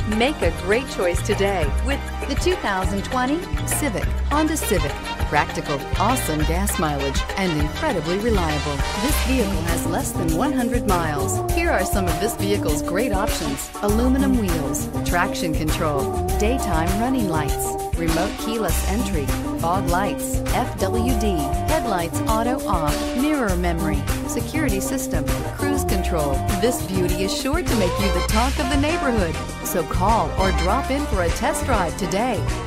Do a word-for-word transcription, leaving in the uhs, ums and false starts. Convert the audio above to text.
Make a great choice today with The two thousand twenty Civic, Honda Civic. Practical, awesome gas mileage, and incredibly reliable. This vehicle has less than one hundred miles. Here are some of this vehicle's great options: aluminum wheels, traction control, daytime running lights, remote keyless entry, fog lights, F W D, headlights auto off, mirror memory, security system, cruise control. This beauty is sure to make you the talk of the neighborhood. So call or drop in for a test drive today.